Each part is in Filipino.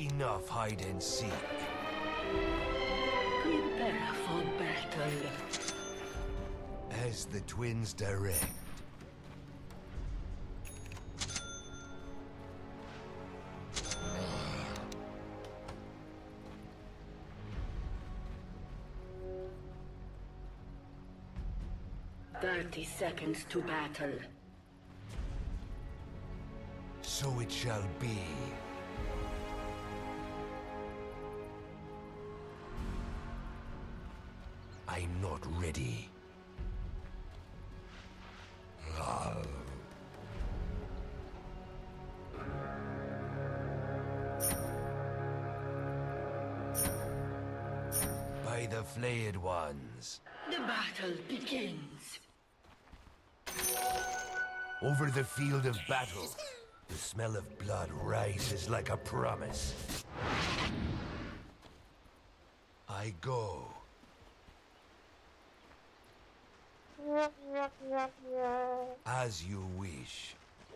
Enough hide and seek. Prepare for battle. As the twins direct. "30 seconds to battle." So it shall be. I'm not ready. By the flayed ones. The battle begins. Over the field of battle, the smell of blood rises like a promise. I go. As you wish.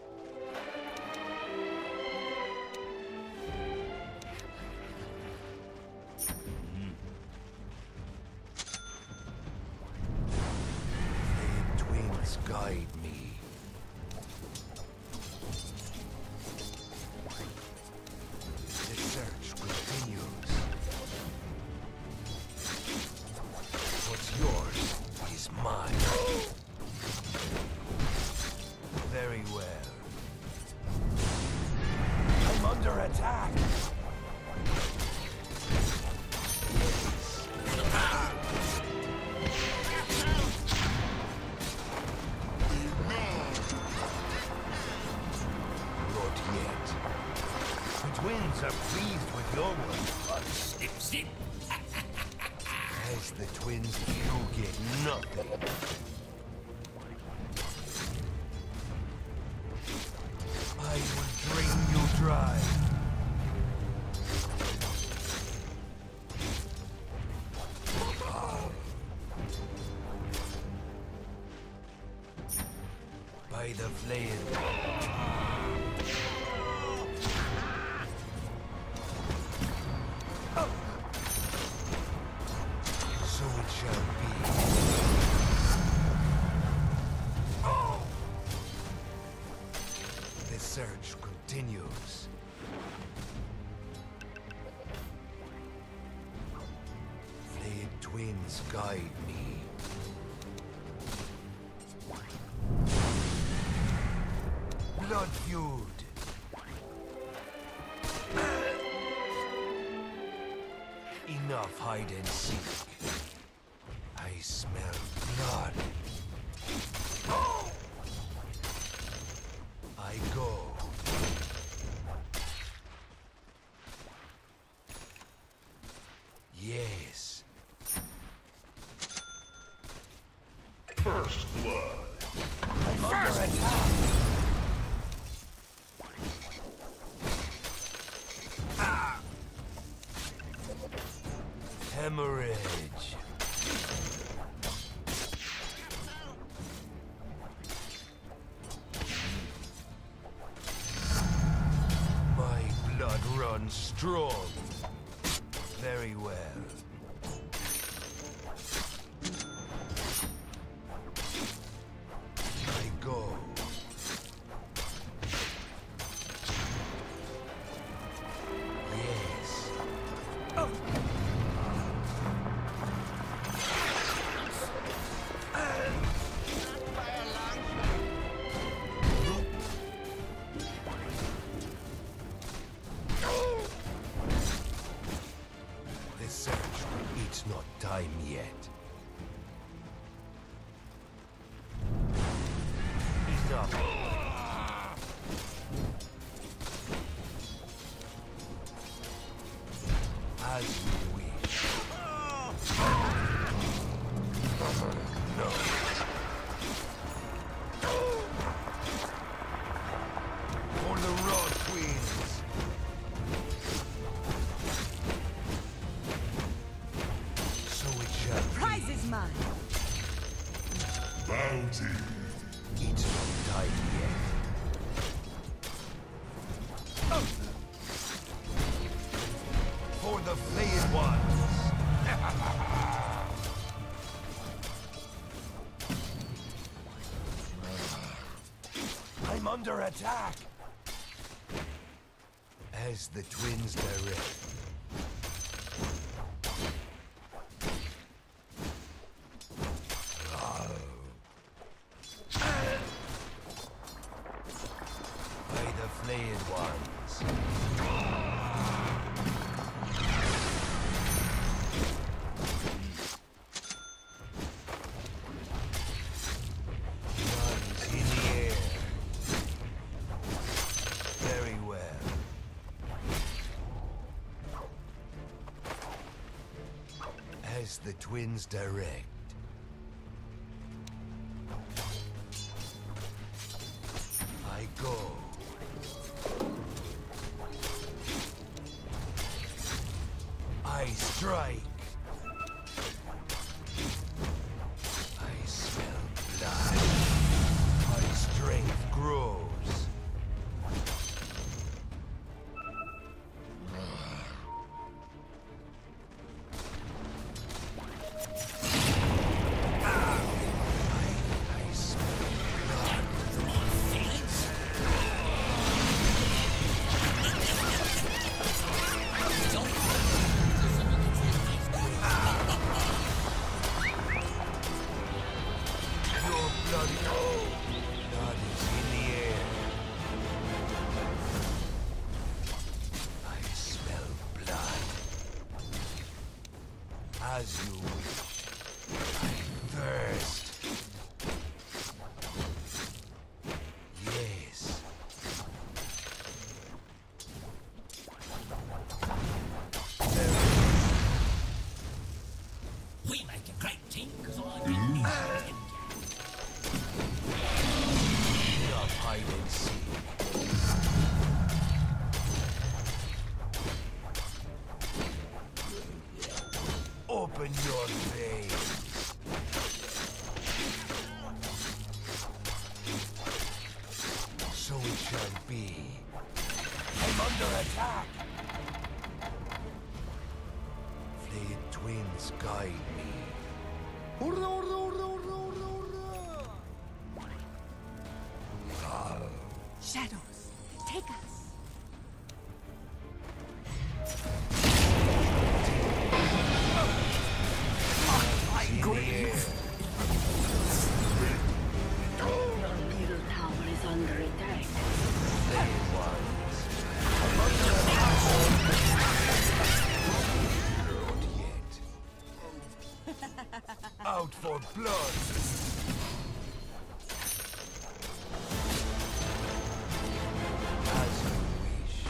Flame twins guide me. The search continues. What's yours is mine. Very well. I'm under attack. Not yet. The twins are pleased with your work. Zip, zip. As the twins, you get nothing. I will drain you dry. By the flame. So it shall be. The search continues. Flayed twins guide me. Blood feud. Enough hide and seek. I smell blood. I go. Yes. First blood. Under attack. Hemorrhage. My blood runs strong. Very well. I go. Yes. The search, it's not time yet. Enough. As you wish. No. For the raw twins. So it shall be. Prize is mine. Bounty. It's not time yet. under attack! As the twins direct. By the flayed ones. Guns in the air. Very well. As the twins direct. I go. I strike. I smell blood. My strength grows. I smell blood. Your bloody blood is in the air. I smell blood. As you wish. I thirst. Yes. We make a great team because all I need is Enough hide and seek. Open your veins. So it shall be. I'm under attack. Flayed twins guide me. Shadows, take us. In the air. Your middle tower is under attack. Flayed ones. Not yet. Out for blood. As you wish.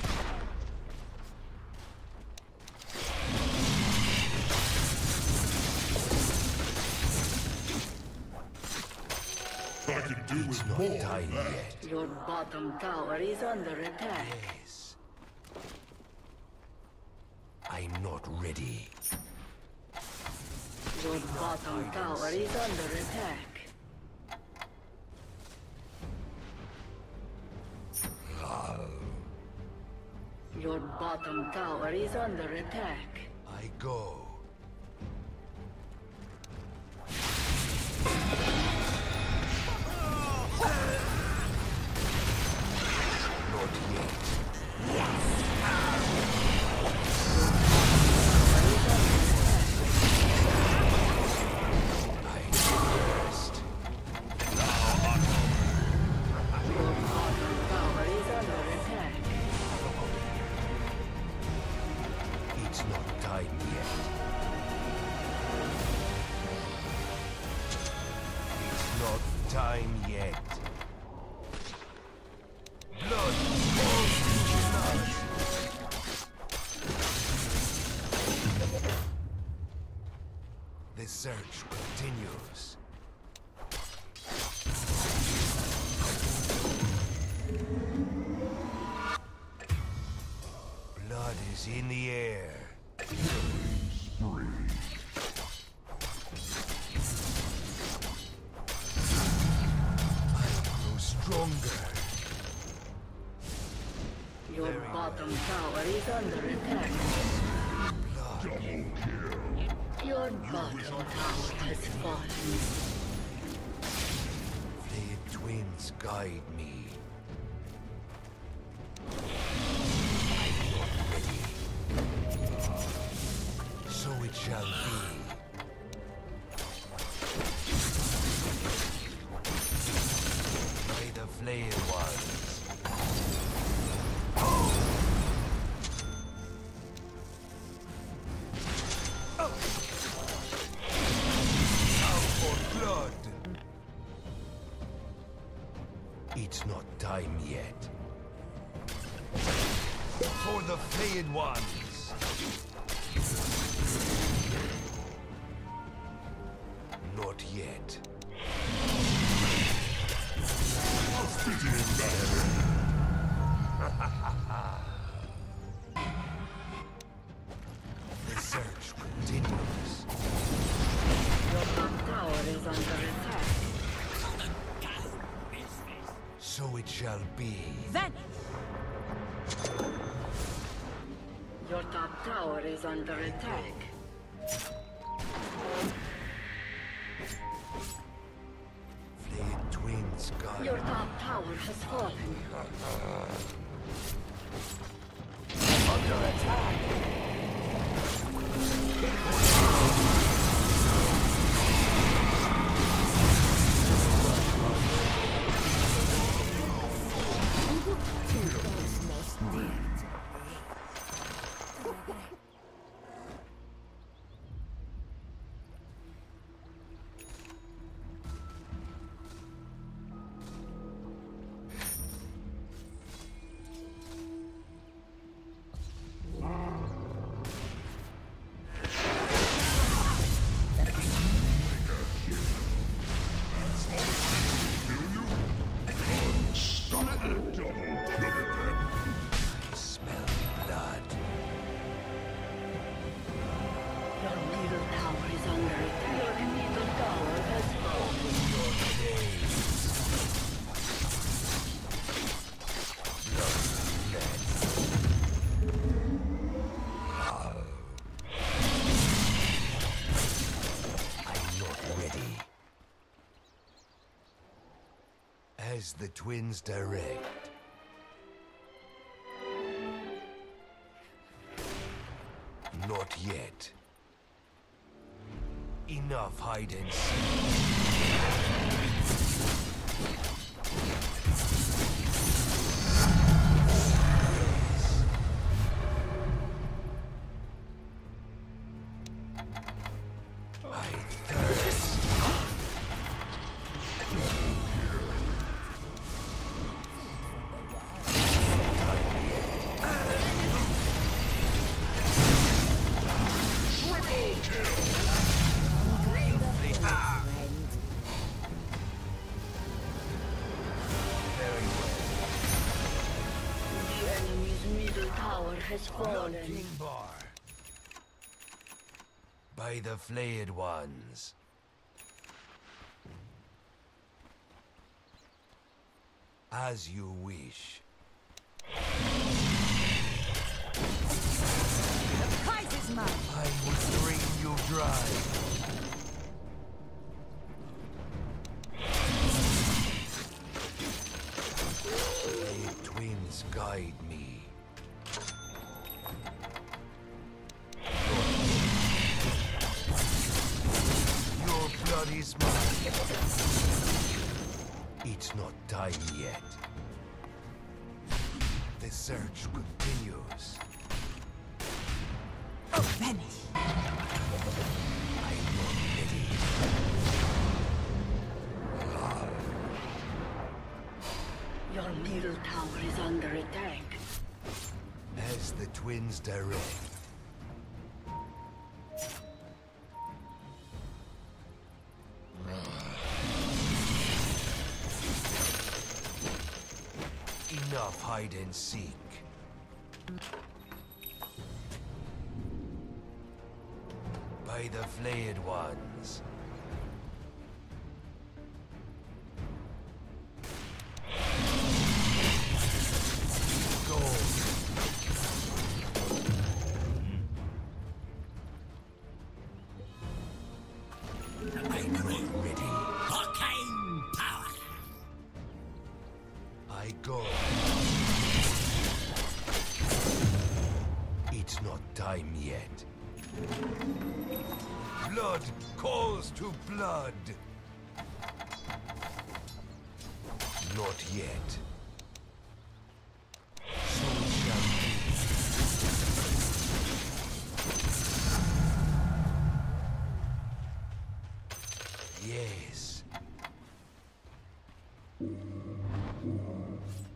I can do It's with not more time than that. yet. Your bottom tower is under attack. Yes. I'm not ready. Your bottom tower is under attack. Your bottom tower is under attack. I go. Not yet. I thirst. Your bottom tower is under attack. It's not time yet. It's not time yet. Blood falls blood. The search continues. Blood is in the air. I grow stronger. Your bottom tower is under attack. Blood. Your bottom tower has fallen. Flayed twins guide me. time yet. For the flayed ones. Not yet. The search continues. Your top tower is under attack. So it shall be. Vanish! Your top tower is under attack. Flayed twins guide. Your top tower has fallen. Under attack. Smell blood. Your middle tower is under attack. Your middle tower has fallen. I'm not ready. As the twins direct. Not yet. Enough hide and seek. I thirst. Very well. The enemy's middle tower has fallen. King Bar. By the flayed ones. As you wish. The prize is mine! I will drain you dry. Flayed twins guide me. Your blood is mine. It's not time yet. The search continues. Vanish! I'm not ready. Your middle tower is under attack. As the twins direct. Enough hide and seek. By the flayed ones. Go. I'm not ready. Arcane power. I go. It's not time yet. Blood calls to blood. Not yet. So it shall be. Yes.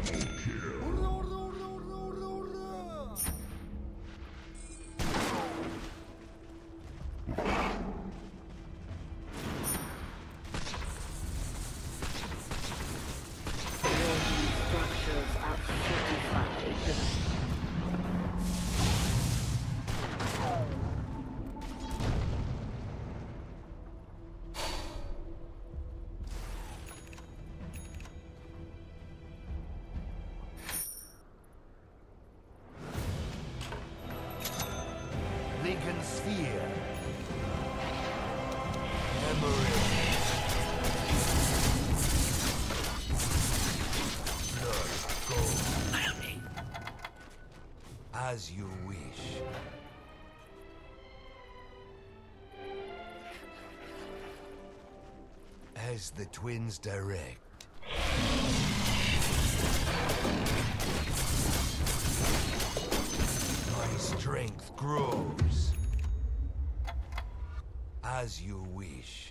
Structures are fortified. Lincoln Sphere. Emerald. Blood gold. As you wish. As the twins direct. My strength grows. As you wish.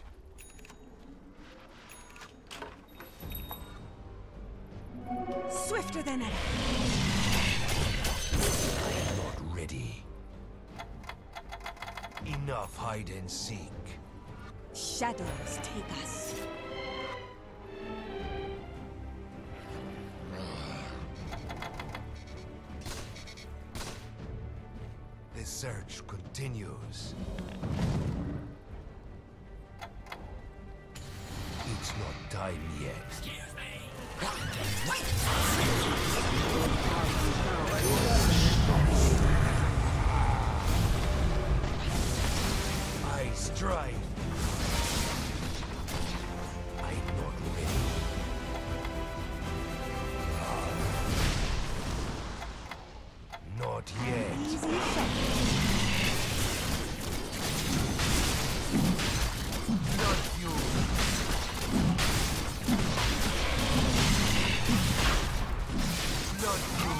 Swifter than ever. Not ready. Enough hide and seek. Shadows take us. The search continues. It's not time yet. Excuse me. I strike. I'm not ready. Not yet. Easy shot. Not you. Not you.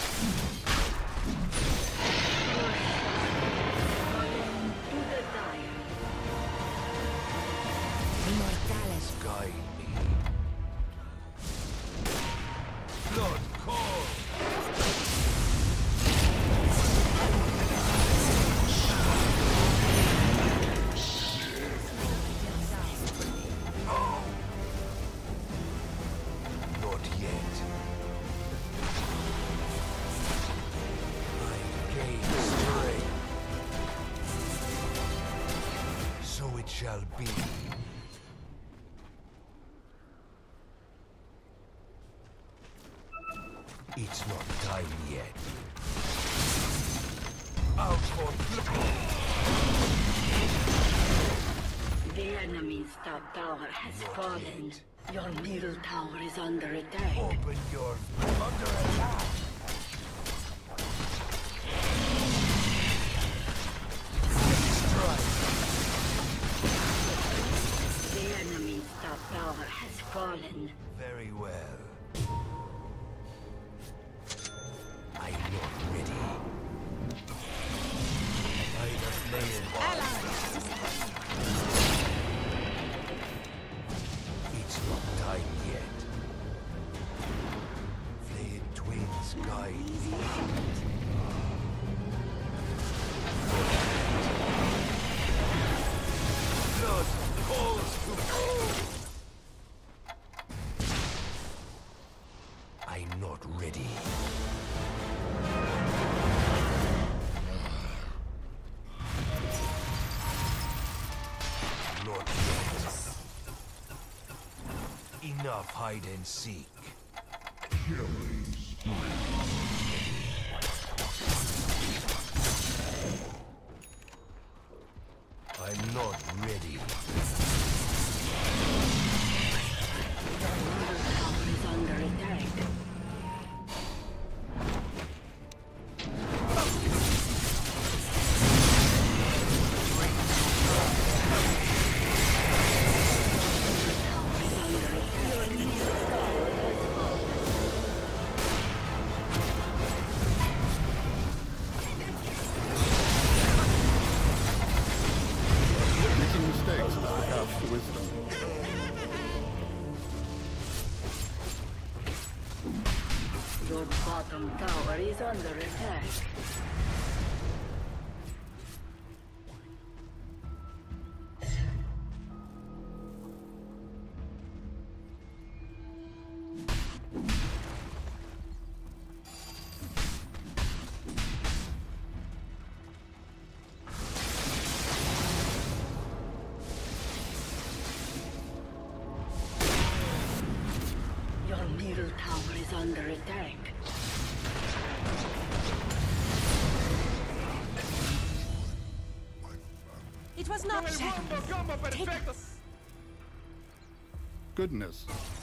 To the dire. Immortales. Guide me. Blood call. Not yet. I gain strength. So it shall be. It's not time yet. Out for The enemy's top tower has Not fallen. yet. Your middle tower is under attack. Open your under attack. Strike. The enemy's top tower has fallen. Very well. I'm not ready. I'm a flaying It's not time yet. Flayed twins guide me. Blood calls to I'm not ready. Not yet. Enough hide and seek. I'm not ready. Your middle tower is under attack. Your bottom tower is under attack. Your middle tower is under attack. It was not shadows. Take us. Goodness.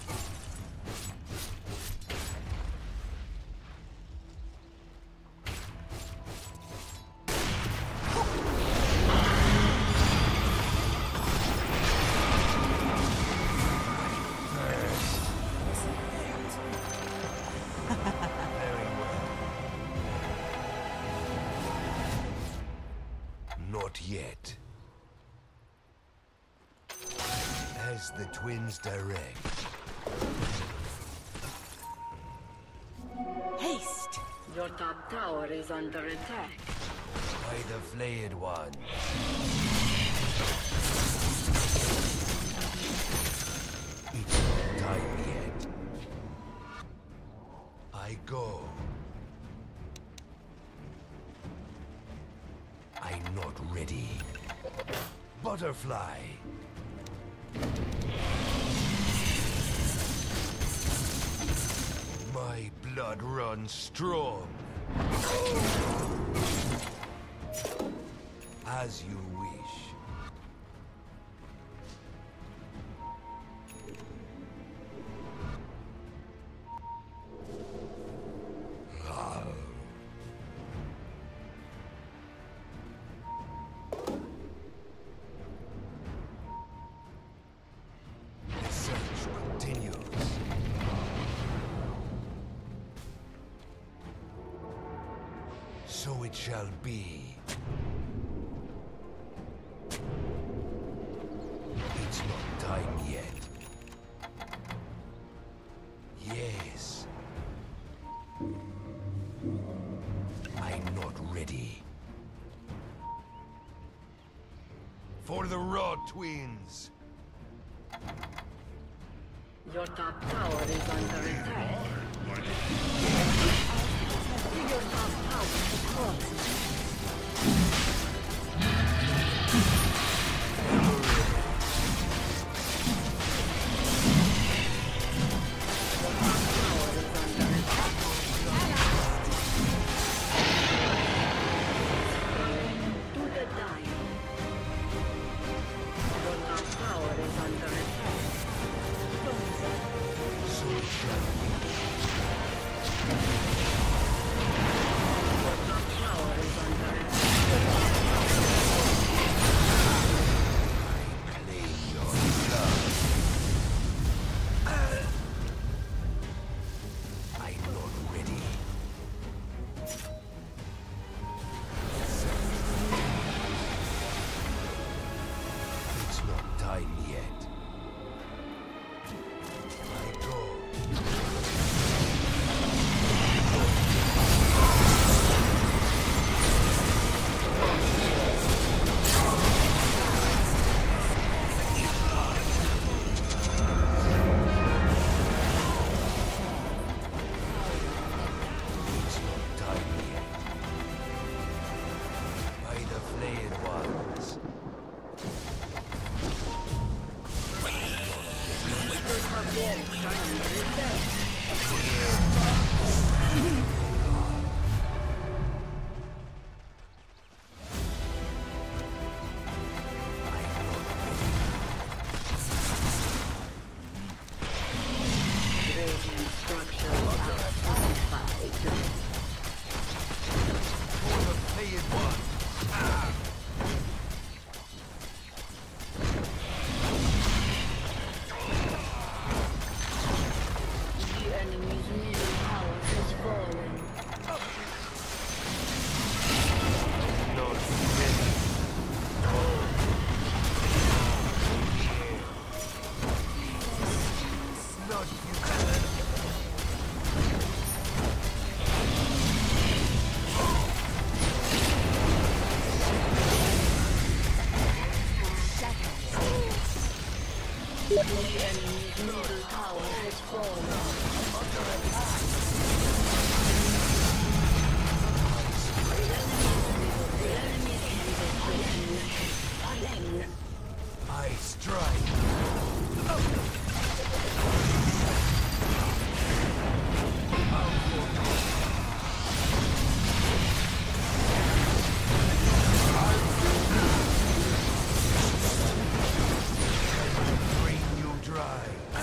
Not yet. As the twins direct. Haste. Your top tower is under attack. By the flayed one. It's not time yet. I go. I'm not ready. Butterfly. My blood runs strong. As you wish. The search continues. So it shall be. It's not time yet. Yes. I'm not ready. For the Raw Twins. Your top tower is under attack. Your top tower is close. To the dying. Your top tower is under attack. So it shall be. enemy's middle tower has fallen. I strike. Drain you dry.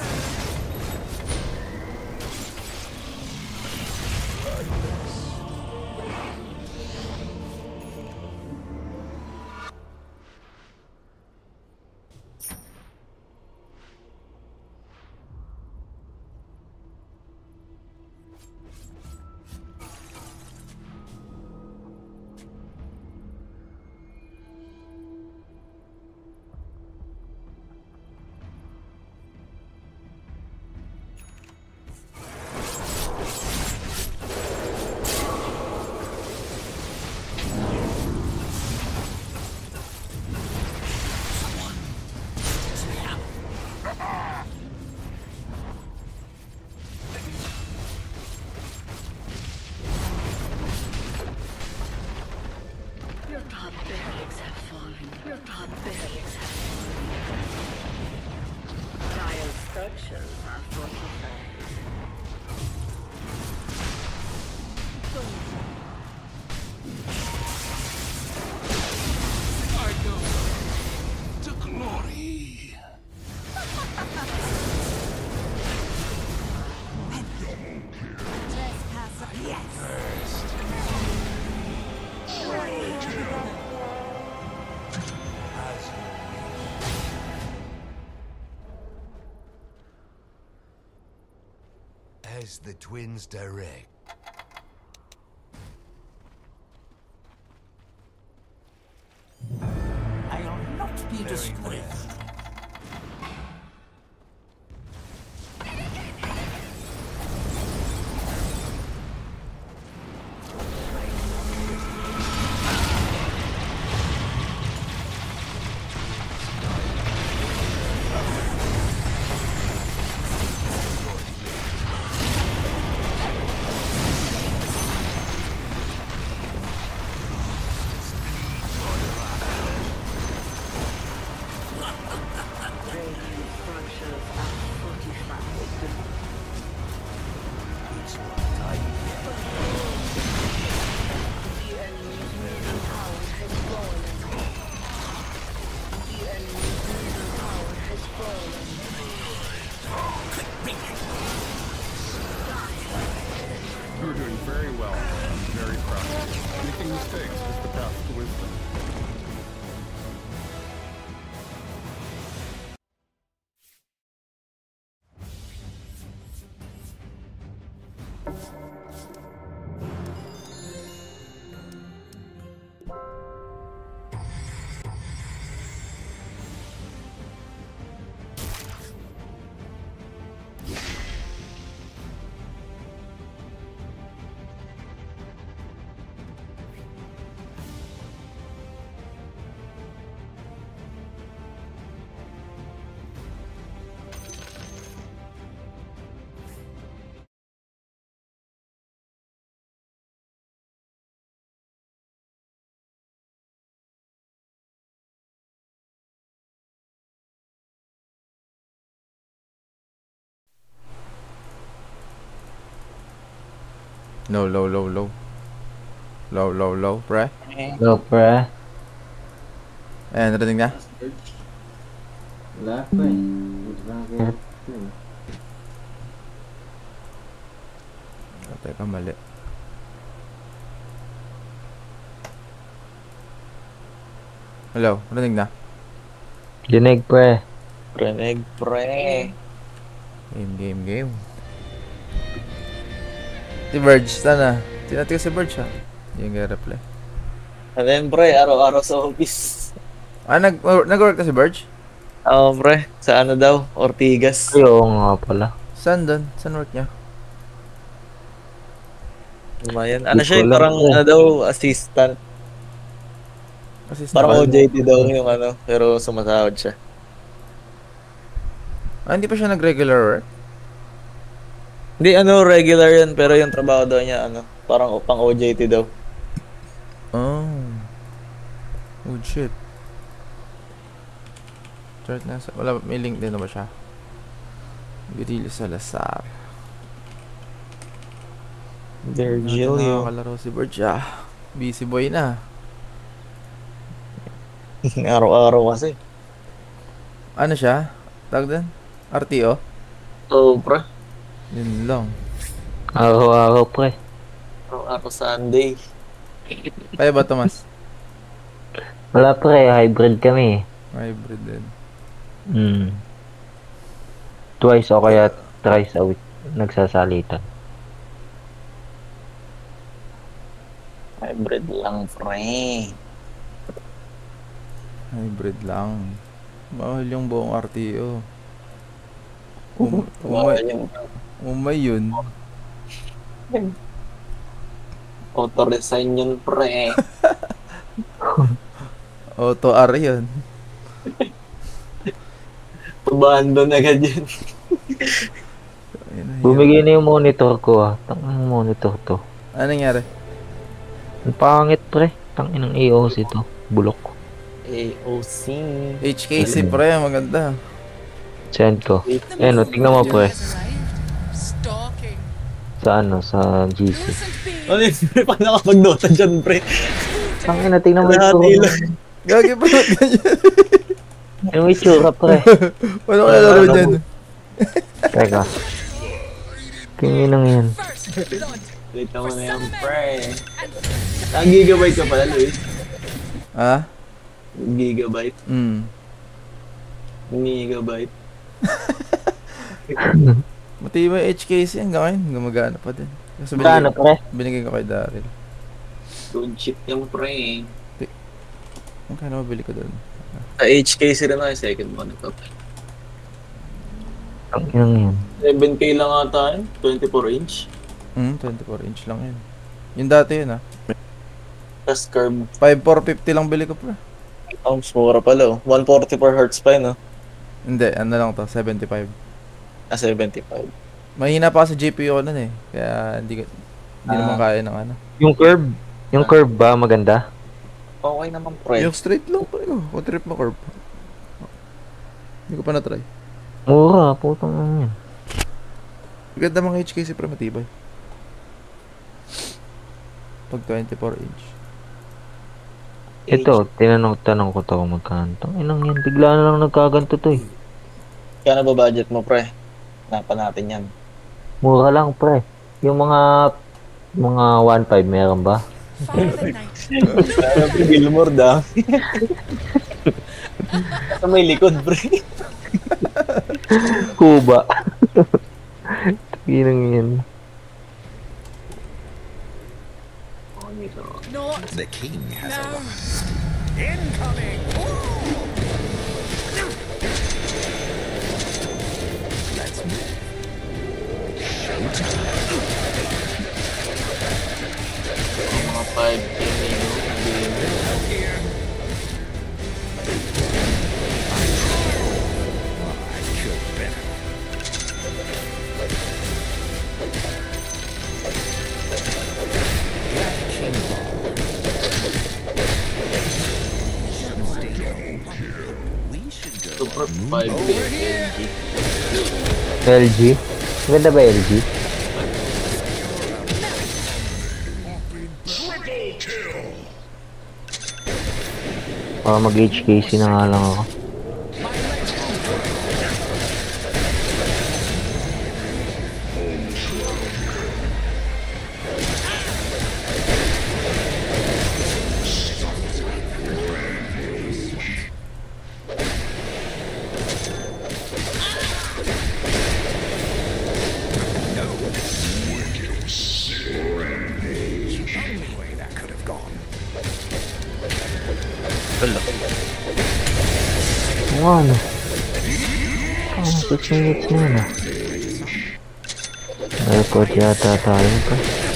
Your top barracks have fallen. Your top barracks have fallen. Dire structures are fortified. I go to glory. As you wish. As the twins direct. I'll not be Very destroyed. well. Radiant structures are fortified. It's time. The enemy's middle tower has fallen. The enemy's middle tower has fallen. You're doing very well. I'm very proud of you. Making mistakes is the path to wisdom. No, low, low, low. Low, low, low, pre. Low, pre. Ayan, narating na. Wala pa eh. Bakit? Teka, mali. Hello, narating na. Dinig, pre. Prenig, pre. Game. Si Verge, sana. Tinati ko si Verge ha. Hindi yung reply. Ano yun, pre? Araw-araw sa office. Ah, nag-work na si Verge? Oo, pre. Sa ano daw? Ortigas. Ay, oo nga pala. Saan doon? Saan work niya? Lumayan. Ano siya, Hindi ko alam, parang pre. ano daw, assistant. Kasi Parang OJT daw yung ano, pero sumasahod siya. Ah, hindi pa siya nag-regular work? Hindi, regular yan, pero yung trabaho daw niya, parang pang OJT daw. Oh. Oh, shit. Chart na sa... Wala, may link din na ba siya? Virgilio Salazar. Virgilio. Nakakalaro si Berja. Busy boy na. Araw-araw kasi. Ano siya? Tawag din? RTO? Oo, pre. Yun lang. Araw-araw, pre. Araw-araw Sunday. Kaya ba, Tomas? Wala, pre. Hybrid kami. Hybrid din. Twice o kaya thrice a week nagsasalitan. Hybrid lang, pre. Hybrid lang. Mahal yung buong RTO. Umay yun. Auto-resign yun, pre. Auto-R yun. Abandon agad yun. Bumigay na yung monitor ko ah. Tangin monitor to. Ano nangyari? Ang pangit pre. Tangin ng AOC to. Bulok. AOC. HKC pre, maganda. Send ko. Ayan o, tingnan mo pre. Stalking. Sa ano, sa GC. Ano yun, pre? Paano nakapag-Dota dyan, pre? Tangin na, tingnan mo Lahat yung ilan. Gagi pa ganyan. yung itsura pre. Paano ko lalaro dyan? Teka. Tingin lang yan. Wait mo na yan, pre. Ang gigabyte ka pala, Luis. Ha? Gigabyte. Megabyte. Matibay HKC hanggang ngayon. Gumagana pa din. Kasi Ano pre? binigay ko kay Daryl. Good shit yung pre. Ang kaya mabili ko doon. Sa HKC rin ako, second monitor. Tangin lang yan. 7K lang ata yun, 24 inch. 24 inch lang yun. Yung dati yun Tapos curve. 5450 lang bili ko pre. Oh, mura pala oh. 144 Hz pa yun oh. Hindi, ano lang to, 75. 75. Mahina pa sa GPU nun eh. Kaya hindi naman kaya ng ano. Yung curve ba maganda? Okay naman pre. Yung straight lang pre ko. O trip mo curve. Hindi ko pa na-try. Mura, putang ano yan. Ganda mga HKC pre, matibay. Pag 24 inch. Ito, tinanong ko to kung magkano. Inang yan, bigla na lang nagkaganto to eh. Kaya na ba budget mo pre? Hanapan natin yan. Mura lang pre. Yung mga 1.5 meron ba? Kaya pre, Gilmore daw. Sa may likod pre. Kuba. Ginang yan. Not The king has now. arrived. Incoming! Let's move. Showtime. Mga 5K Here. I kill better. King Ball. We should go. Super 5K LG. LG? Maganda ba LG? Mag HKC na nga lang ako. Only way that could have gone. Ano? 6 minutes na yun ah. Airport yata tayo pa.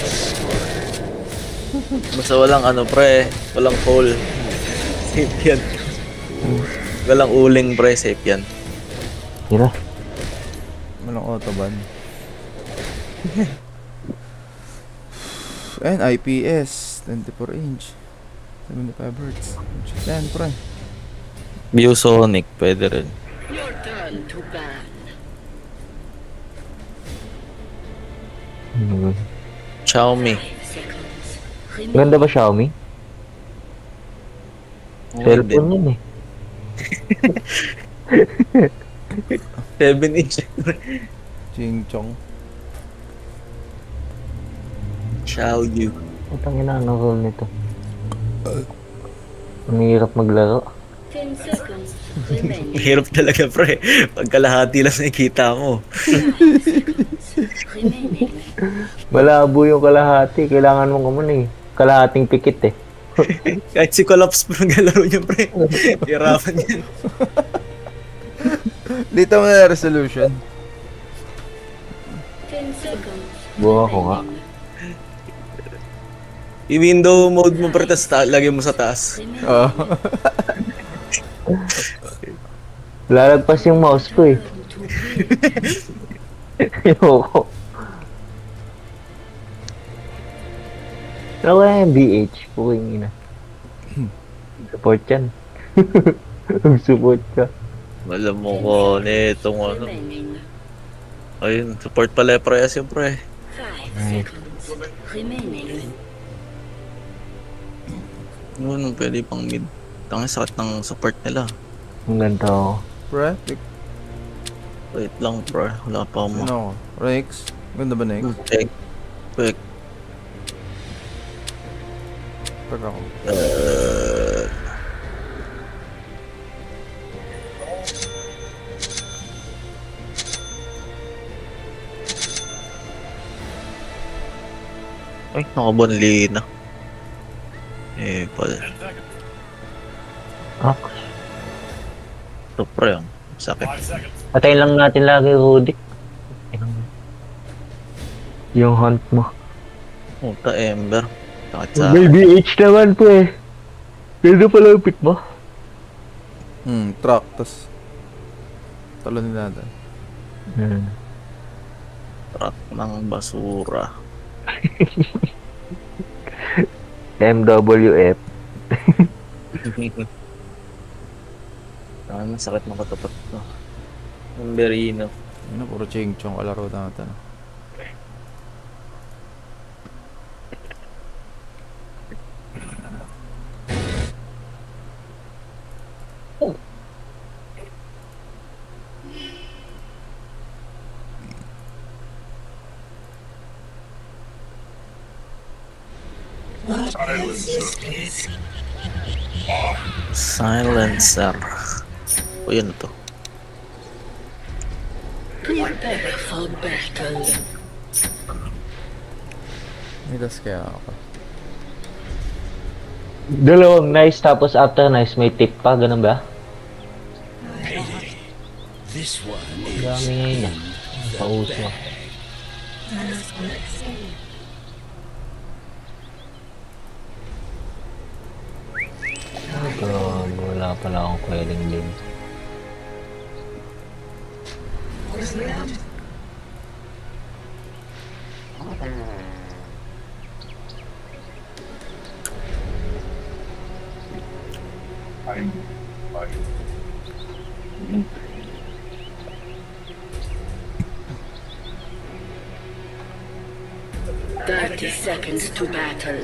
Basta walang pre, walang hole. Safe yan. Walang uling pre, safe yan. Yun na. Walang autoban. And IPS 24 inch 75 Hz. Yan pre. ViewSonic, pwede rin. Your turn to ban. Xiaomi. 5 seconds. Ganda ba Xiaomi? Cellphone yun eh. 7 inch. Ching chong. Xiaoyu. Utang ina, ano role nito? Ang hirap maglaro. 10 seconds remaining. Hirap talaga pre. Pagkalahati lang nakikita mo. 5 seconds remaining. Malabo yung kalahati. Kailangan mong eh. Kalahating pikit eh. Kahit si Collapse pa naglalaro niya pre. Hirapan yan. Dito mo na resolution. 10 seconds Buha ko nga. remaining. I-window mode mo pre, tas lagay mo sa taas. Oh. Lalagpas yung mouse ko eh. Ayoko. Ano kaya yung BH? Puking ina. Support yan. Mag-support ka. Alam mo ko, netong ano. Remaining. Ayun, support pala parehas yung pre. 5 seconds remaining. Ano, pwede pang mid. Tangin sakit ng support nila. Ang ganda ako. Pre, Wait lang pre, wala pa mo. ano ako? Rex? Ganda ba Nex? Check. Quick. Pag ako. Ay, nakabunli na. Eh, pala. Ah, Ito pre, ang sakit. patayin lang natin lagi Rudy. Yung hunt mo. Puta, Ember. Sakit sa May BH naman po eh. Ganda pala yung pit mo. Truck, tas talon nila natin. truck ng basura. MWF. Ang sakit ng katapat ko. Emberino. Ano, puro ching chong kalaro natin. Silencer. O yan to. Prepare for battle. May das kaya ako. Dalawang nice tapos after nice may tip pa, ganun ba? This one Dami ngayon ah. Pauso. Ito, wala pala akong quelling din. Thirty seconds to battle.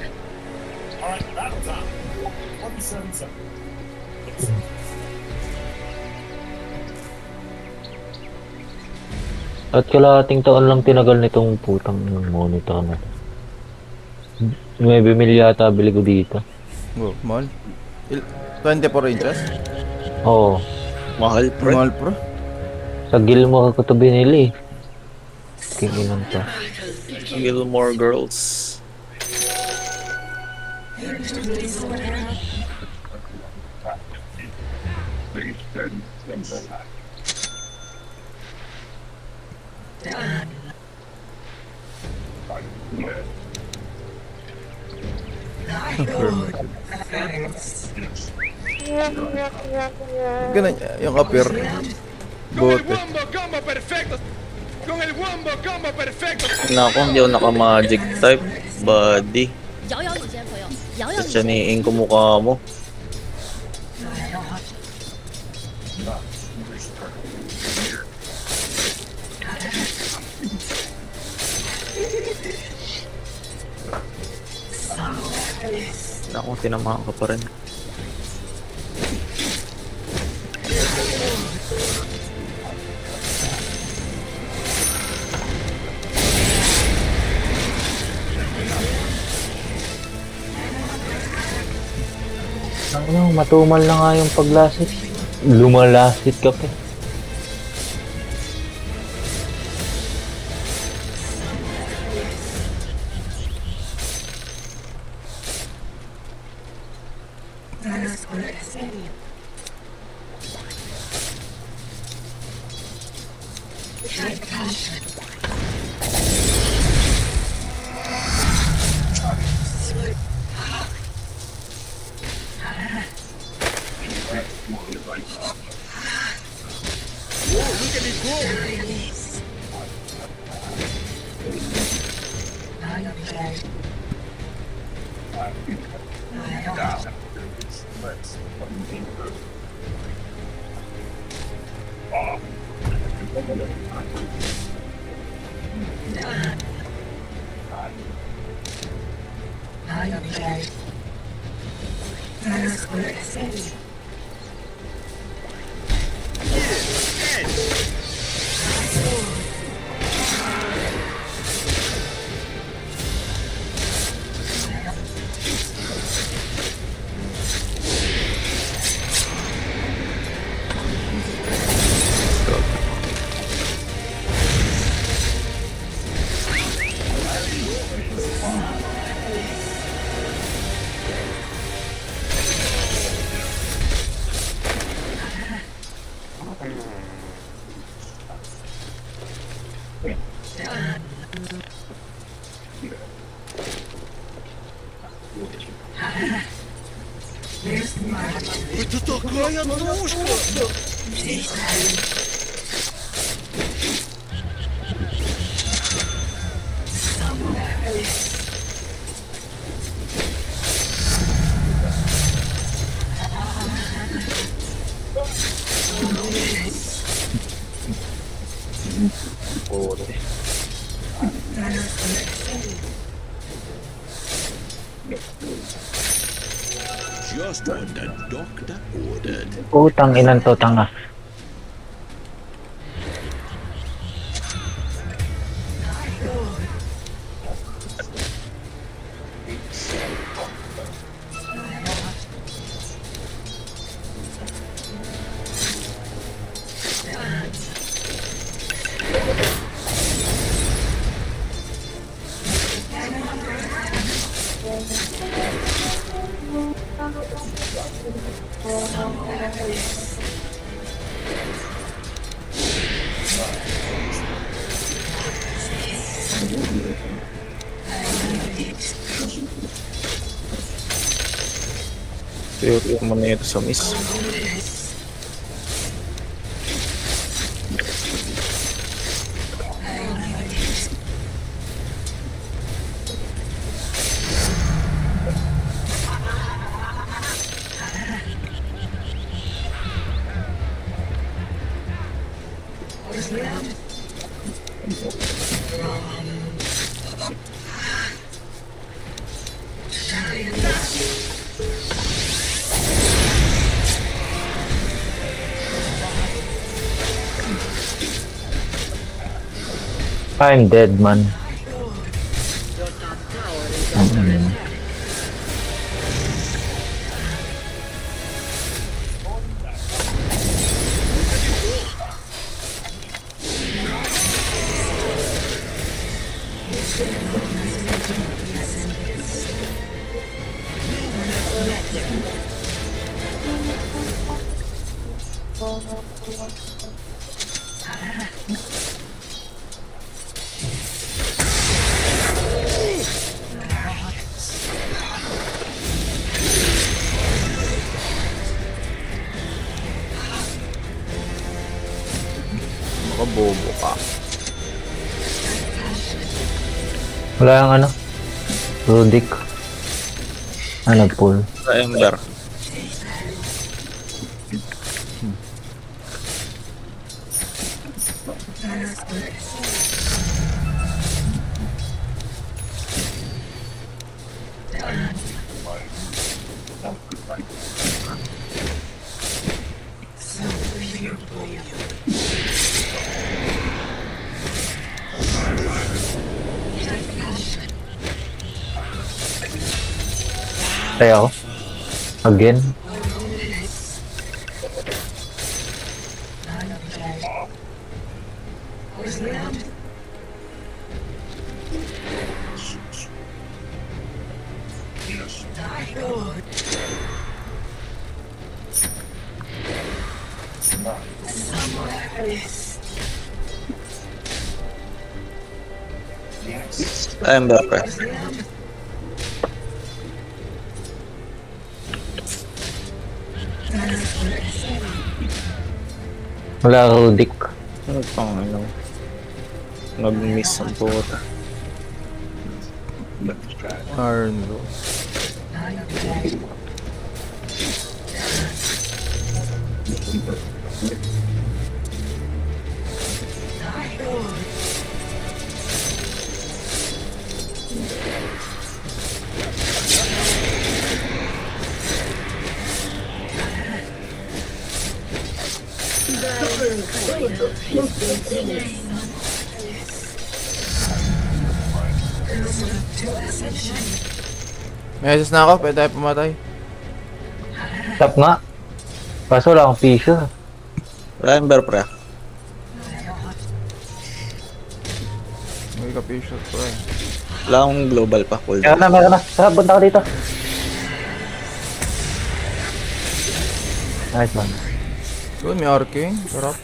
At kalahating taon lang tinagal nitong putang monitor na. May bumili yata bili ko dito. Oh, mahal. 24 inches? Oo. Mahal pre. Mahal pro. Sa Gilmore ko ito binili. Kinginan to. Gilmore Girls. Ganun yung kapir. Bote. Gamba perfecto. Con el wombo combo perfecto. Nako, hindi ako naka-magic type. Buddy. 摇摇你先，朋友，摇摇你先。 Siyaniin ko mukha mo. Naku, tinamaan ka pa rin. Ano, matumal na nga yung paglasit. Lumalasit ka pa. Это такая ножка! Just what the doctor ordered. Utang inan to, tanga. Tuyok mo na ito sa miss. I'm dead, man. Wala yung ano. Rudik. Nag-pull. Sa Ember. Tayo. Again. Ember pre. Wala Rudik. Ano pang ano? Nag-miss ang puta. Iron Law. May assist na ako, pwede tayo pumatay. Tap nga. Kaso wala akong piso. Wala Ember pre. May ka-piso ko eh. Wala akong global pa. Cool. Meron na. Tara, bunta ka dito. Nice man. Doon, may arcane. Sarap.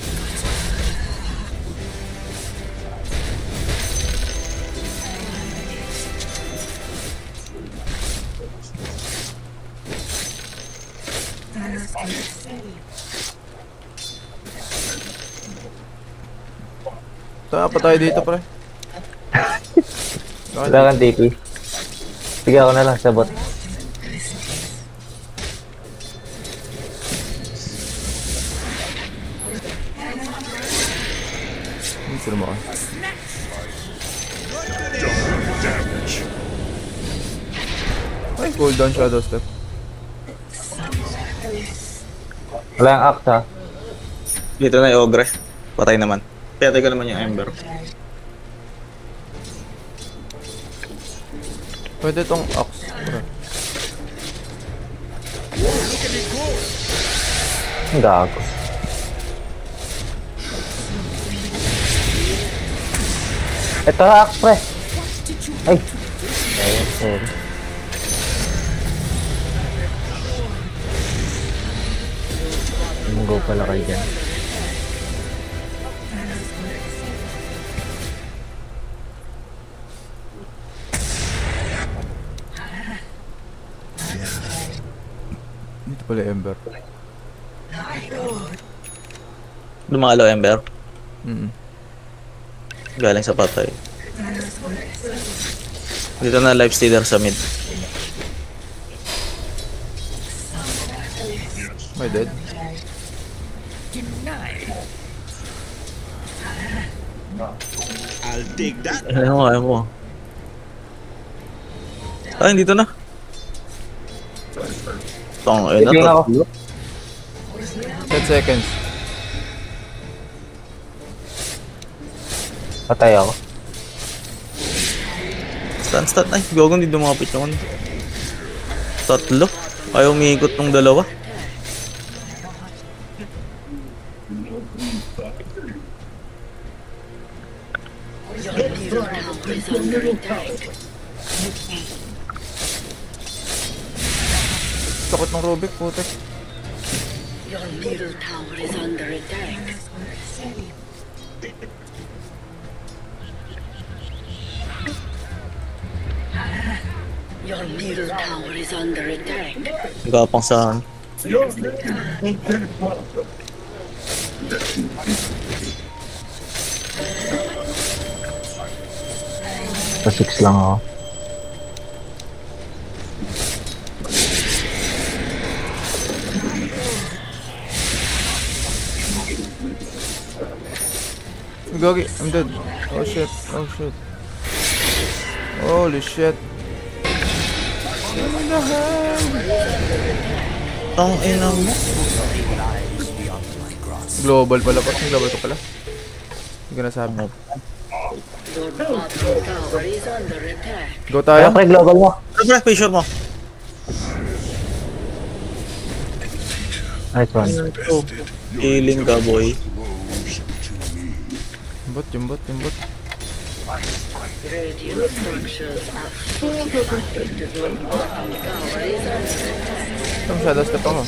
Tama pa tayo dito, pre. Wala kang TP. Sige ako na lang, sabot. Dito naman. Ay, cooldown shadow step. Wala yung axe ha. Dito na yung Ogre. Patay naman. Patay ko naman yung Ember. Pwede tong axe, pre. Ang gago. Ito axe pre. Ay. Ayun, sorry. Go pala kayo dyan. Dito pala Ember. Dumalo Ember. Galing sa patay. Dito na lifestealer sa mid. May dead. I'll take that. Ayaw mo. Ay, dito na. Tong, ayun na. Tingnan ako. 10 seconds. Patay ako. Stun. Ay, gogo hindi dumapit naman. Tatlo. Ayaw umiikot ng dalawa. Takot ng Rubik, putek. Your middle tower is under attack. Your middle tower is under attack. Gapang saan. Sa 6 lang ako. Gagi, I'm dead. Oh shit, oh shit. Holy shit. Tang ina mo. Global pala pa. Global ko pala. Hindi ko nasabi. Your bottom tower is under attack. Go Kaya tayo. pre, global mo. Pre, picture mo. Nice one. Healing ka, boy. Yung bot. Radiant structures are fortified. Your bottom tower is under attack. Ito, shadow step ako.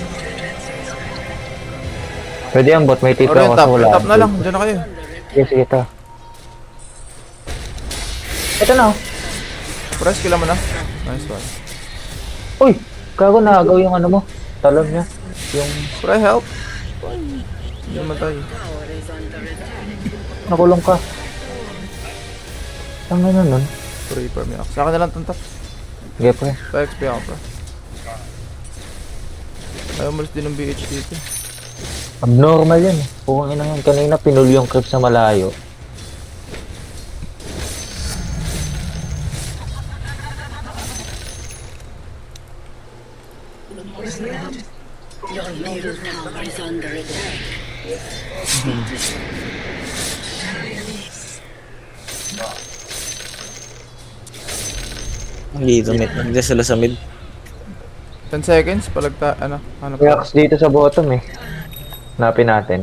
Pwede yan bot, may tito Orient ako top. sa wala. Top na lang. Diyan na kayo. Sige, sige ito. Ito na. Press, kila mo na. Nice one. Uy! Gago na agaw yung ano mo. Talon niya. Yung Pre, help. Hindi naman tayo. Tower is under attack. nakulong ka. Ang ano nun? Pre, me ako. Sa akin na lang itong top. Sige pre. Pa-XP ako, pre. Ayaw malis din ng BH dito. Abnormal yan eh. Kung ina yan, kanina pinul yung creep sa malayo. Your middle tower is under attack. Dito, mid. Nandiyan sila sa mid. 10 seconds, palagta, ano pa. Reacts dito sa bottom eh. Hanapin natin.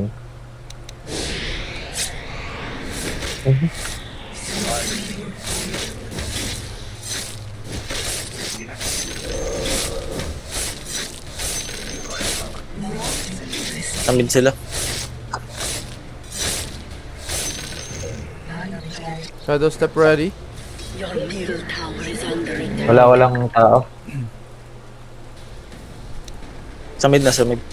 Sa mid sila. Shadow step ready. Your middle tower is under attack. Walang tao. Sa mid na, sa mid.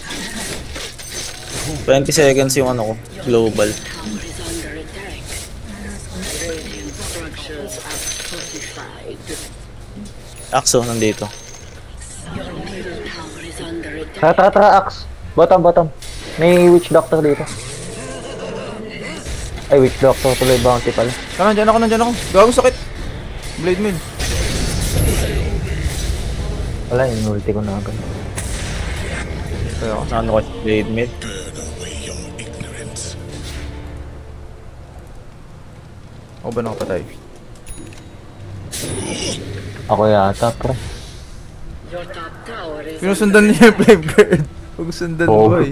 20 seconds yung ano ko. Global. Tower is under attack. Radiant structures are fortified. Axo, nandito. Your middle tower is under attack. Tara, Axe. Bottom. May witch doctor dito. Ay, witch doctor tuloy bounty pala. Nandiyan ako. Gago sakit. Blade mail. Wala, inulti ko na agad. Kaya ako. Ano ko? Blade mid. Ako ba nakapatay? Ako yata, pre. Your top tower is Pinusundan niya yung flame guard. Huwag sundan Oh. boy.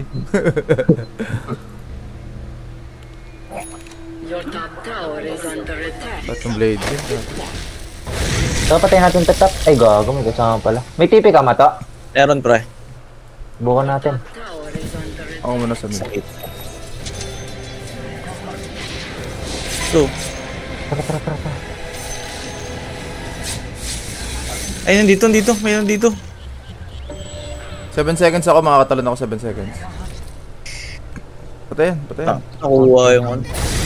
Your top tower is under attack. Tatlong blade din. Dapat tayo natin tatap. Ay, gago. May kasama pala. May TP ka, Mata? Meron, pre. Bukan natin. Tower is under attack. Ako muna sa mid. So, Tara. ay, nandito. May nandito. 7 seconds ako, makakatalon ako 7 seconds. Patayan. Nakuha yung ano.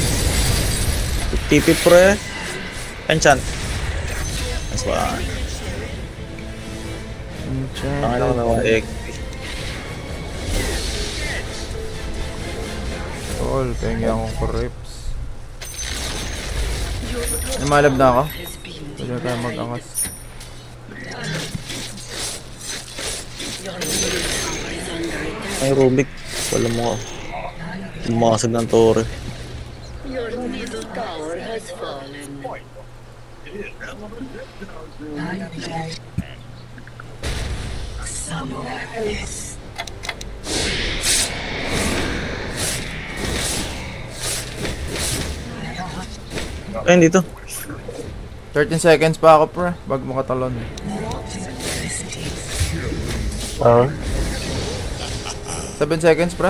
TP, pre. Enchant. That's why. Tangan ako naman. Tol, pengi akong corrupts. Namalab na ako. Pwede na tayo mag-angas. Ay, Rubik. Wala mo ka. Bumasag ng tore. Your middle tower has fallen. Ay, dito. 13 seconds pa ako, pre. Bago makatalon. Oo. 7 seconds, pre.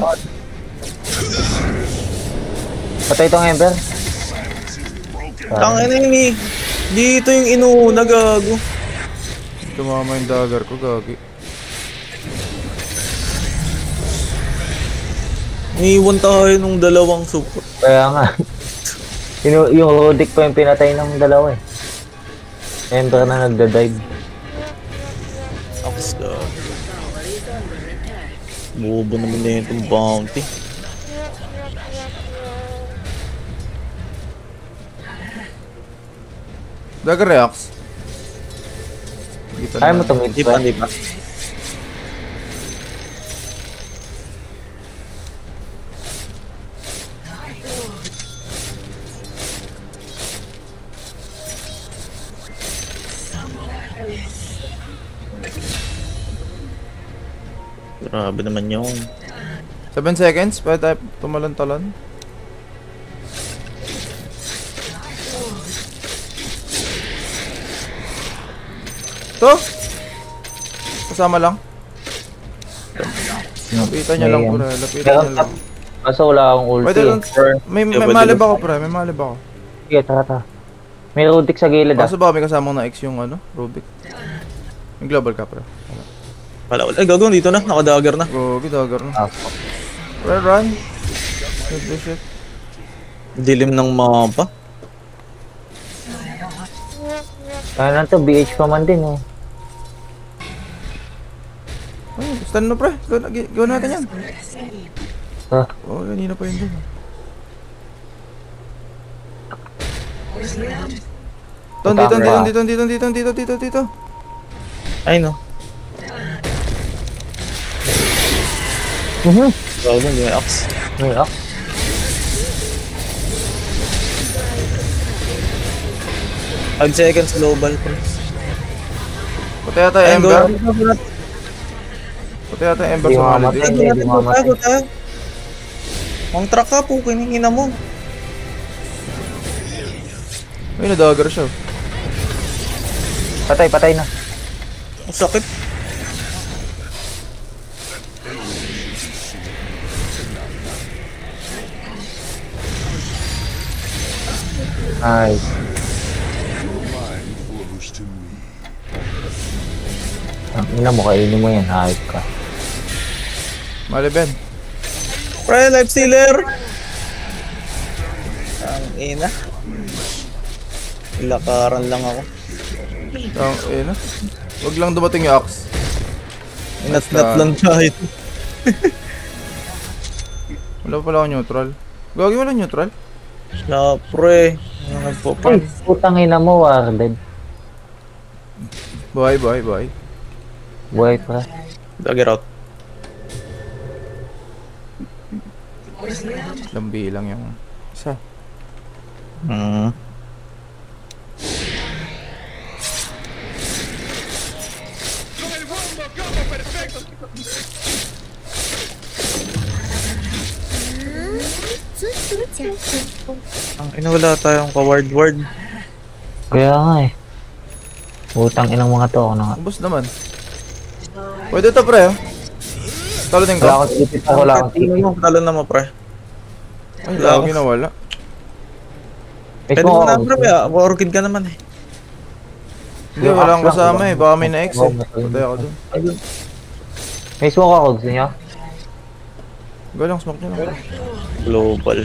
Patay itong Ember. Tangan na yun. Dito yung inuuna, gago. Tumama yung dagger ko, gagi. Niiwan tayo nung dalawang support. Kaya nga. Yung Rodic pa yung pinatay ng dalawa eh. Ember na nagda-dive. Tapos bobo naman na itong bounty. Dagger reacts. Kaya mo tumid Di pa, di pa. Grabe naman yun. 7 seconds, pwede tayo tumalon-talon. To! Kasama lang. Lapitan niya lang, pre. Lapitan niya lang. Kaso wala akong ulti. Pwede lang. May malib ako, pre. May malib ako. Sige, tara. May Rubik sa gilid Kaso baka may kasamang na X yung ano, Rubik. May global ka, pre. Wala. Ay, gagawin dito na. Naka-dagger na. Go, dagger na. Pre, run. Good shit. Dilim ng mapa. Kaya na to, BH pa man din eh. Ay, stun na, pre. Gawin natin yan. Ah. Oh, kanina pa yun dun. Dito. Ay, no. Gagawin, hindi may axe. May axe. Five seconds global. Puti yata yung Ember. Puti yata yung Ember Di sa mamatay, holiday. di mamatay. Ang truck ka po, kiningina mo. Ay, na-dagger siya. Patay na. Ang sakit. Ay. Ang ina mo, kainin mo yan, hype ka. Maliben. Pre, life stealer! Ang ina. Ilakaran lang ako. Na. Wag lang dumating yung axe. Inat-nat lang tayo. Wala pala ako neutral. Gagi wala neutral? Na, pre. Ang Ay, nagpo-farm. putang ina mo, Warden. Bye. Buhay pa. Dagger out. Lambi lang yung isa. Ang ina, wala tayong ka-ward-ward. Kaya nga eh. Utang inang mga to, ako na nga. Ubus naman. Pwede to, pre. Talo din Wala ko. akong tipid pa, wala akong tipid. Talo na mo, pre. Ay, lagi na wala. Pwede mo na, pre. Orchid ka naman eh. Hindi, wala akong kasama eh. Baka may na-X eh. Patay ako dun. May smoke ako, gusto niya? Galang, smoke nyo lang. Global.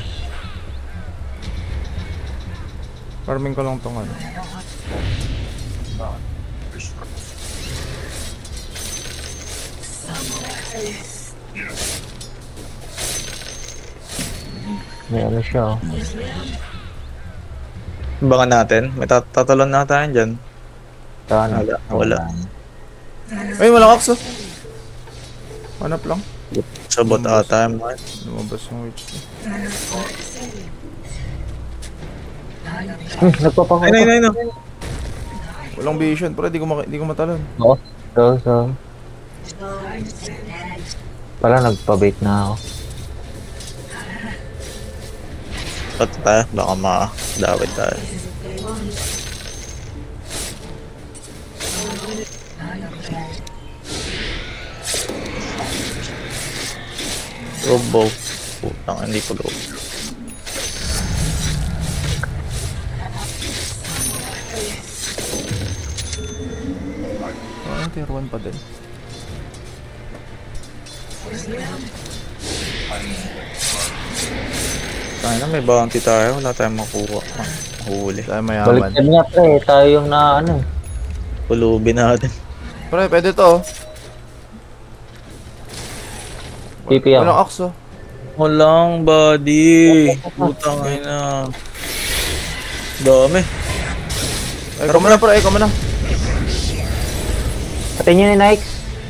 Farming ko lang tong ano. May ano siya, oh. Abangan natin. May tatalon na tayo dyan. Saan? Wala. Ay, walang axe oh. Hanap lang. Sa bot ata yung mga. Lumabas yung witch. Nagpapango. Ay, no. Walang vision, pero di ko matalon. Oo. So. Pala nagpa-bait na ako. Ba't tayo? Baka ma-dawit tayo. Robo. Putang, hindi pa robo. Tier 1 pa din. Tayo na, may bounty tayo. Wala tayong makuha. Huli. Tayo Baliktad mayaman. niya pre, tayo yung na ano. Pulubin natin. Pre, pwede to. TP ako. Walang ox oh. Walang body. Putang ina. Dami. Ay, ikaw muna pre, ikaw muna. Patay nyo ni Nikes.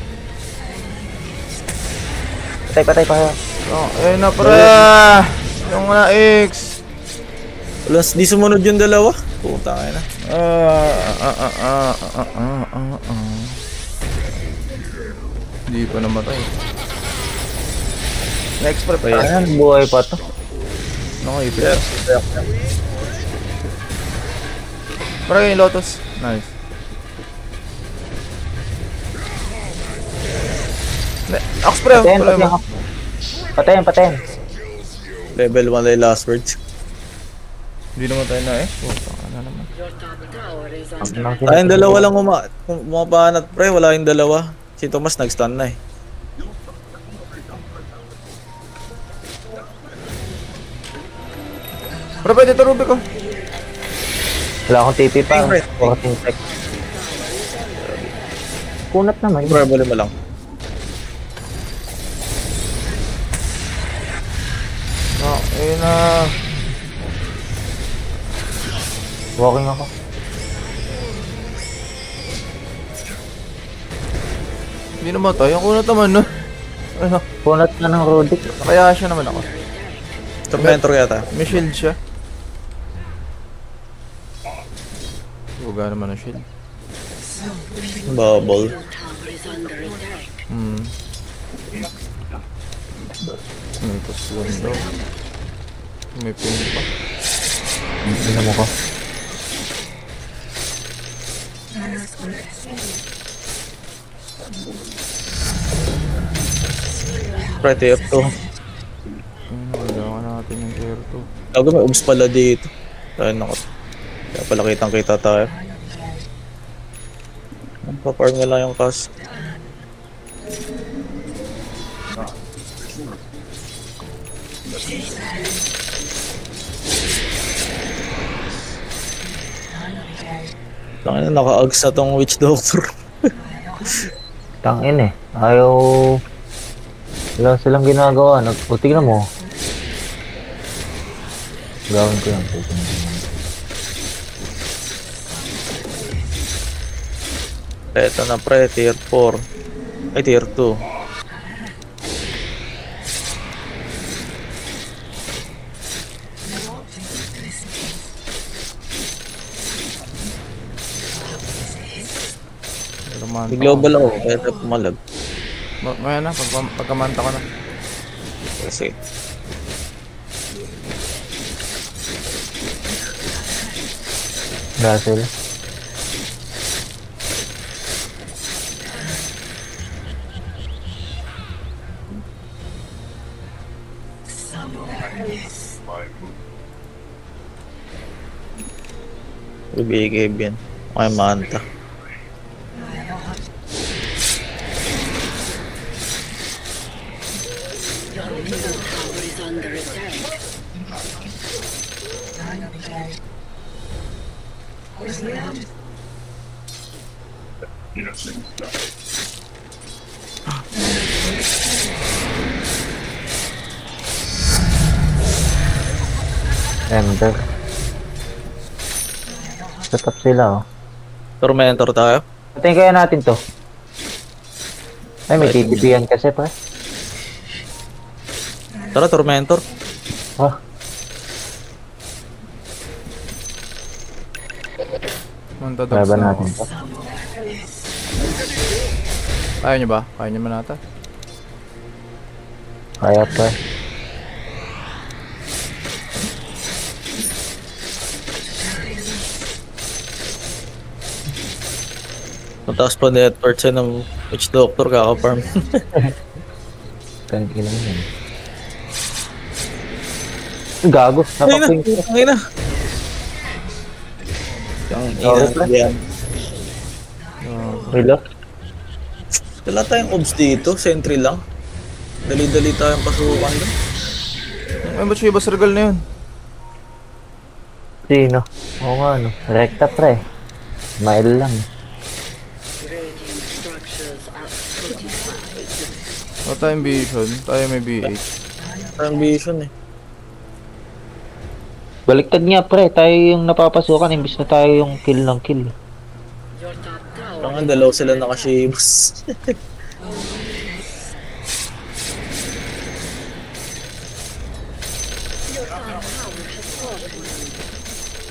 Patay pa kayo. Oh, ayun na pre. Yung mga X. Plus, di sumunod yung dalawa. Putang ina. Hindi pa namatay. Next pre, pre. Ayan, buhay pa to. Nakaipit. Pre, yung Lotus. Nice. Ox pre, problema. Patayin. Level 1 ay last words. Hindi naman tayo na eh. Putang ina naman. Your top tower is under Ay, yung dalawa lang umapanat pre. Wala yung dalawa. Si Thomas nag-stun na eh. Pre, pwede ito Rubik ko. Wala akong TP pa. Favorite. Fourteen tech. Kunat naman. Pre, bali mo lang. Oh, ayun na. Walking ako. Hindi naman tayo. Ang kunat naman no. Ano? Kunat na ng Rodic. Kaya siya naman ako. Tormentor yata. May shield siya. Huwag naman ang shield. Bubble. tower is under attack. May pasulan daw. May pin pa. Hindi mo ko. Pre, tier 2. Kailangan natin yung tier 2. Gago, may ubs pala dito. Tayo na ko. Kaya pala kitang-kita tayo. Paparm na lang yung cast. Tangina, naka-ags na tong witch doctor. Tangin eh. Ayaw... Wala silang ginagawa. Tingnan mo. Gawin ko yan. Eto na pre, tier 4. Ay, tier 2. May global ako, kaya na pumalag. Ngayon na, pagkamanta ko na. Kasi Russell. ibigay yan. Ay, manta. Your middle tower is under attack. Ender. Set up sila oh. Tormentor tayo. Patayin kaya natin to. Ay, may TTP yan kasi pa. Tara, Tormentor. Ah, Manta dogs laban na natin ako. to. Kaya nyo ba? Kaya nyo man ata? Kaya pa. Mataas pa net worth siya ng witch doctor kaka-farm. Kaya ilan yun. Gago, napaping. Ay na. Yung ina yan. Reload. Wala tayong obs dito, sentry lang. Dali-dali tayong pasukan doon. Ay, ba't siya yung regal na yun? Si Sino? Oo nga, no. Rekta, pre. Mile lang. Radiant structures are fortified. O tayong vision. Tayo may B8. Ambition eh. Baliktad nga, pre. Tayo yung napapasukan, imbis na tayo yung kill ng kill. Your top tower Parang dalaw sila nakashibos. Your top tower has fallen.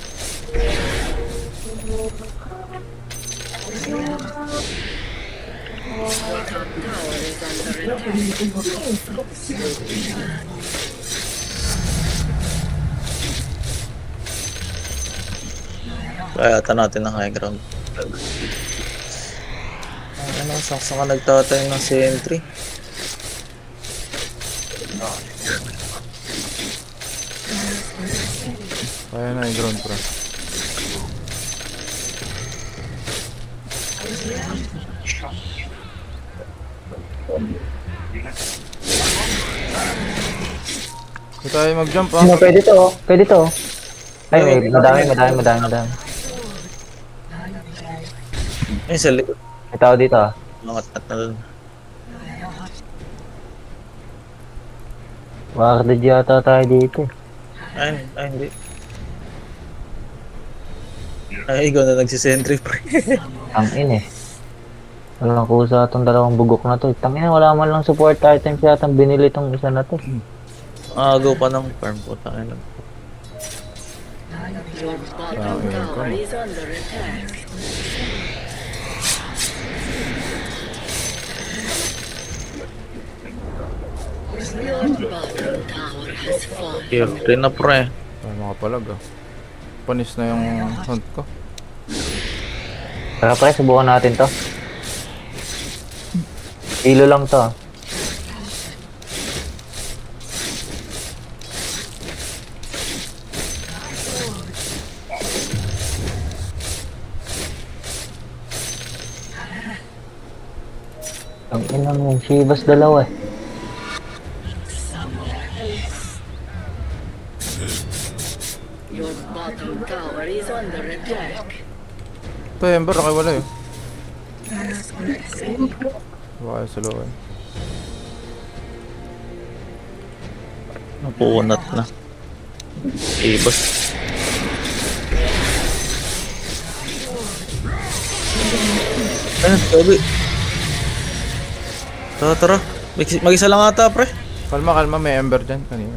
Your top tower is under attack. Kaya ata natin ng high ground. Ano, saan ka nagtatay ng sentry? Kaya na yung ground pro. Hindi tayo mag-jump ah. Ano, pwede to, oh. Pwede to. Ay, madami. Ay, sa likod. May tao dito, ah. Mangat na dun. Warded yata tayo dito. Ay, hindi. Ay, ikaw na nagsisentry pre. Ang eh. Walang kusa itong dalawang bugok na to. Tangina, wala man lang support items yata binili itong isa na to. Agaw pa ng farm po tayo. Your bottom tower is under attack. Your bottom tower has fallen. Carefree na pre. Ay, mga palag ah. Panis na yung hunt ko. Tara pre, subukan natin to. Kilo lang to. Ang inang yung Shivas dalawa eh. Your bottom tower is under attack. Ito, Ember, nakiwala yun. Baka sa loob. Napuunat na. Ibas. Ayun, sabi. Tara. Mag-isa lang ata, pre. Kalma, may Ember dyan kanina.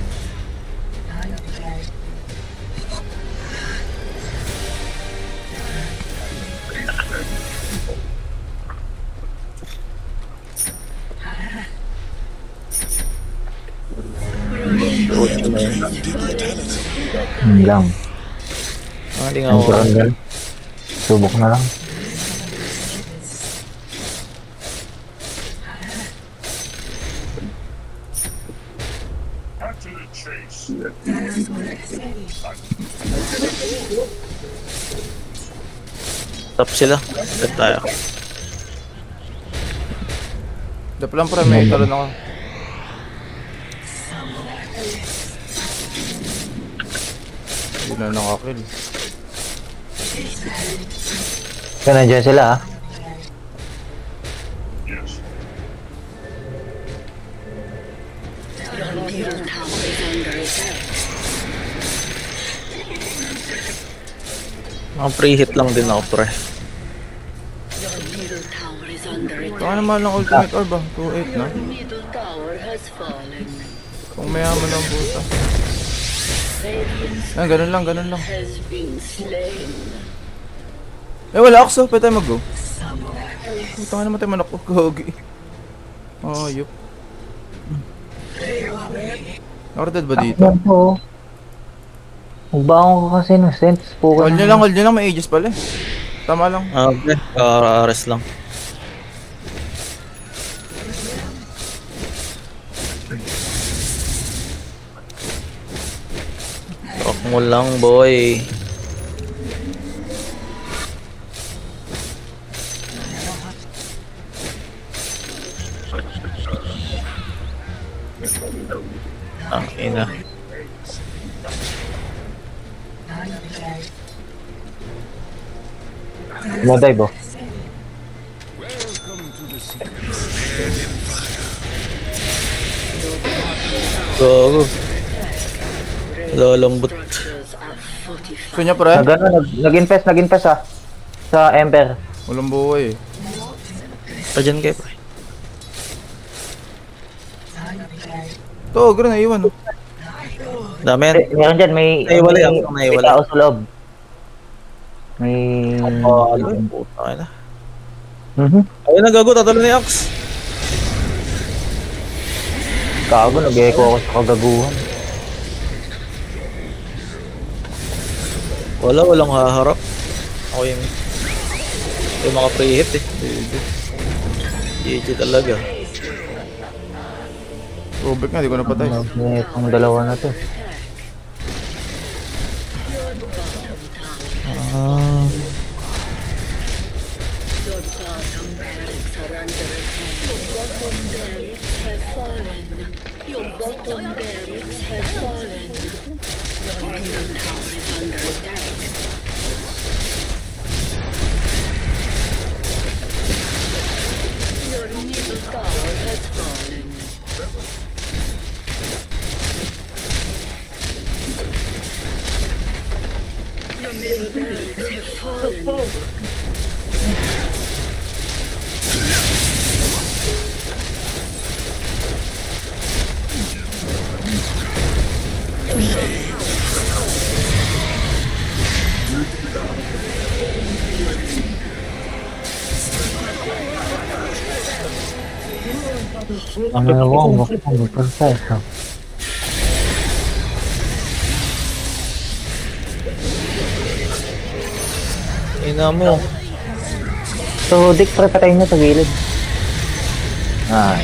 Lang. Hindi nga Ang ako. kuranggal. Subok na lang. Top sila. Set tayo. Dap lang pre, may talon ako. Hindi na nakakill. Kaya nandiyan sila ah. Your middle tower is under attack. Mga pre-hit lang din ako, pre. Your middle tower is under attack. Baka naman lang ultimate orb ah. 2-8 na. Middle tower has fallen. Kung mayaman ang buta. Radiant Ah, ganun lang. has been slain. Eh wala ako, so pwede tayo mag-go. Puta nga naman tayo manok ko, gogi. Oh, yup. Nakarated ba dito? Ano to? Magbaon ka kasi ng sense po. Hold nyo lang, may aegis pala eh. Tama lang. Okay. Rest lang. Rock mo lang, boy. Ang ina. Madive oh. Go. Lolambot. Gusto niya pre? Nag-invest ah. Sa Ember. Walang buhay eh. Diyan kayo pre. Ito, ogre na iwan oh. Dami yan. Meron dyan, may Naiwala. tao sa loob. May... Puta ka na. Mhm. Ayun na gago, tatalo ni Axe. Gago, nag-echo ako sa kagaguhan. Walang haharap. Ako yung mga pre-hit eh. GG talaga. Rubik nga, di ko napatay. Itong dalawa na to. Your bottom barracks are under attack. Your bottom barracks have fallen. Your middle tower is under attack. Your middle tower has fallen. Your middle barracks have fallen. Ang ewan ko kung proseso. Ina mo. So, Dick, patay niya sa gilid. Ay.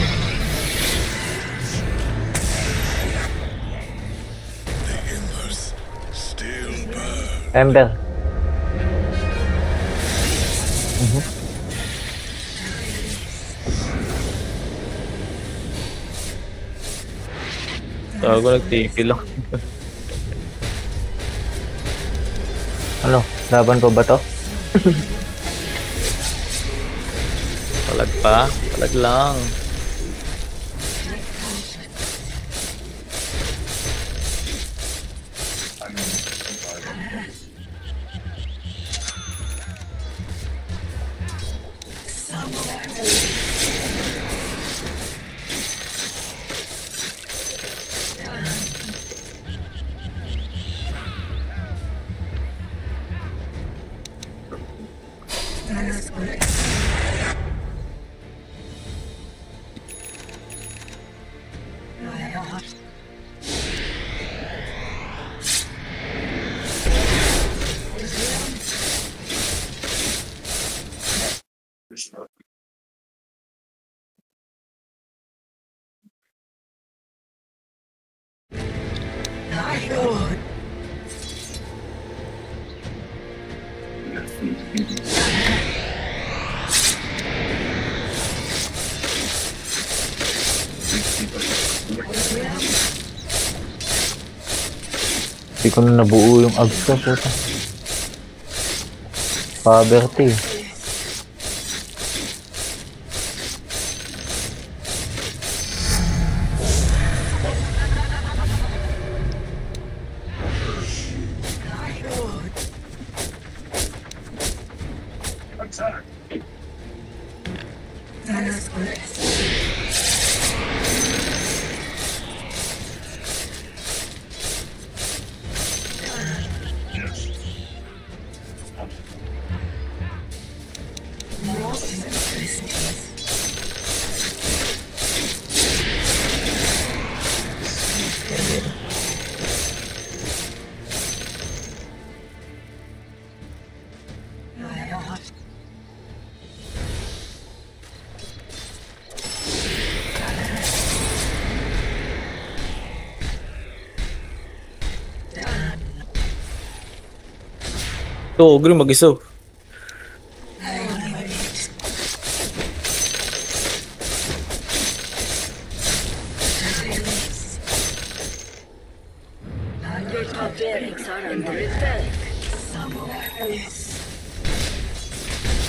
Ember. Tago nag-TP lang. Ano? Laban pa ba to? Palag pa. Palag lang. Hindi ko na nabuo yung abs ko, puta. Poverty. Ito, ogre mag-isa. Your top barracks are under attack.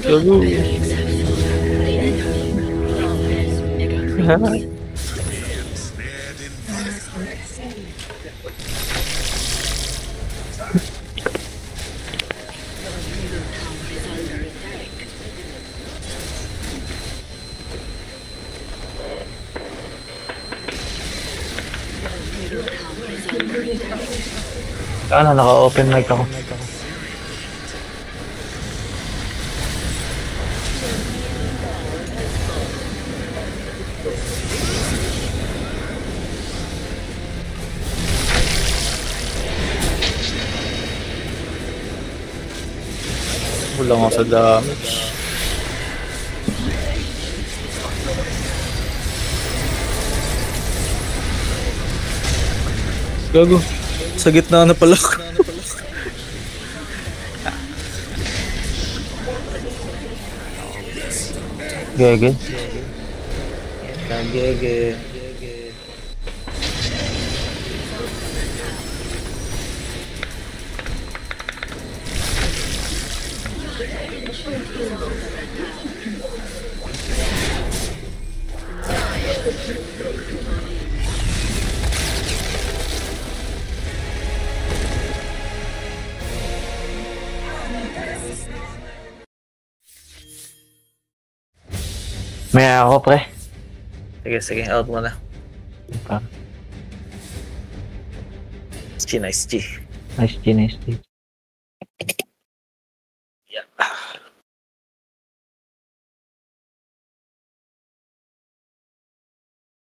Gago. Ano, naka-open mic ako. Kulang ako sa damage. Gago. Sa gitna na pala ako. Gege. Gege. May ako, pre. Sige, out mo na. Ah, Nice G. nice G. Yeah.